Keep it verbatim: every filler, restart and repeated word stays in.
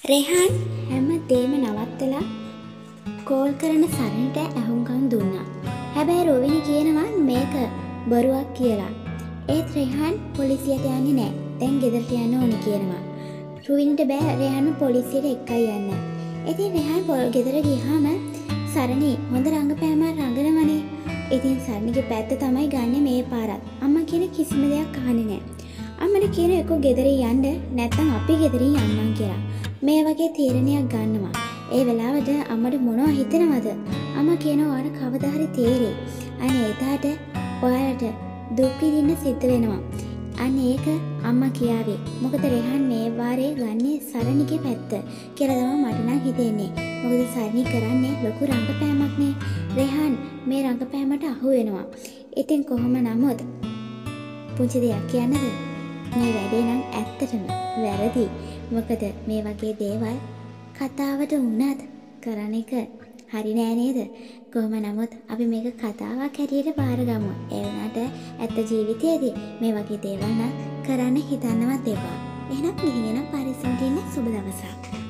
රෙහාන් හැම දේම නවත්තලා කෝල් කරන සරණට ඇහුම්කන් දුන්නා. හැබැයි රොවිනි කියනවා මේක බොරුවක් කියලා. ඒත් රෙහාන් පොලිසියට යන්නේ නැහැ. දැන් ගෙදරට යන්න ඕනේ කියනවා. රොවිනිට බෑ රෙහාන්ව පොලිසියට එක්කයි යන්න. ඉතින් රෙහාන් ගෙදර ගියාම සරණි හොඳ රංගපෑමක් රඟනවනේ. ඉතින් සරණිගේ පැත්ත තමයි ගන්නෙ මේ පාරත්. අම්මා කියන කිසිම දෙයක් අහන්නේ නැහැ. අම්මට කියන එක ගෙදරින් යන්න නැත්නම් අපි ගෙදරින් යන්නම් කියලා. මේ වගේ තීරණයක් ගන්නවා. ඒ වෙලාවට අම්මට මොනව හිතෙනවද? අම්මා කියනවා ඔයාලට කවදා හරි තේරෙයි. අනේ එදාට ඔයාලට දුක් විඳින්න සිද්ධ වෙනවා. අනේ ඒක අම්මා කියාවේ. මොකද රෙහාන් මේ වාරේ ගන්නේ සරණිගේ පැත්ත කියලා තමයි මට නම් හිතෙන්නේ. මොකද සරණි කරන්නේ ලොකු රංගපෑමක් නේ. රෙහාන් මේ රංගපෑමට අහු වෙනවා. ඉතින් කොහොම නමුත් පුංචි දෙයක් කියන්නද? මේ වැඩේ නම් ඇත්තටම වැරදි. මොකද මේ වගේ දේවල් කතාවට වුණත් කරන එක හරි නෑ නේද? කොහොම නමුත් අපි මේක කතාවක් හැටියට බාරගමු. ඒ වුණාට ඇත්ත ජීවිතයේදී මේ වගේ දේවල් නම් කරන්න හිතන්නවත් එපා. එහෙනම් ගිහින් පරිස්සමට ඉන්න සුබ දවසක්.